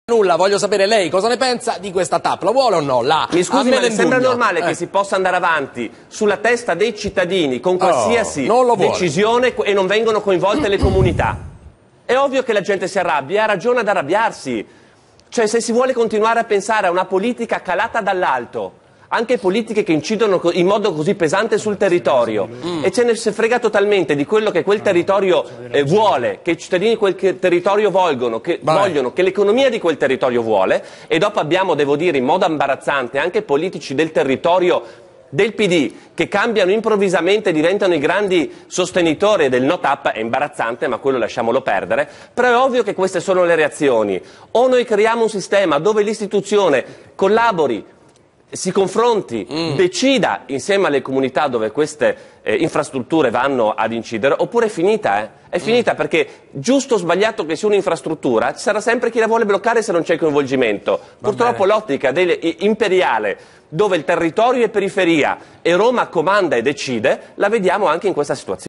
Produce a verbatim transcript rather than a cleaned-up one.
Nulla, voglio sapere lei cosa ne pensa di questa T A P, la vuole o no? La Mi scusi, ma le sembra normale eh. che si possa andare avanti sulla testa dei cittadini con qualsiasi oh, decisione e non vengono coinvolte le comunità? È ovvio che la gente si arrabbia, ha ragione ad arrabbiarsi. Cioè, se si vuole continuare a pensare a una politica calata dall'alto, anche politiche che incidono in modo così pesante sul territorio, mm. e ce ne si frega totalmente di quello che quel territorio eh, vuole, che i cittadini di quel territorio vogliono, che, vogliono, che l'economia di quel territorio vuole, e dopo abbiamo, devo dire, in modo imbarazzante, anche politici del territorio del P D che cambiano improvvisamente e diventano i grandi sostenitori del no T A P. È imbarazzante, ma quello lasciamolo perdere. Però è ovvio che queste sono le reazioni. O noi creiamo un sistema dove l'istituzione collabori, si confronti, mm. decida insieme alle comunità dove queste eh, infrastrutture vanno ad incidere, oppure è finita, eh? È finita, mm. perché giusto o sbagliato che sia un'infrastruttura, ci sarà sempre chi la vuole bloccare se non c'è il coinvolgimento. Va Purtroppo l'ottica imperiale, dove il territorio è periferia e Roma comanda e decide, la vediamo anche in questa situazione.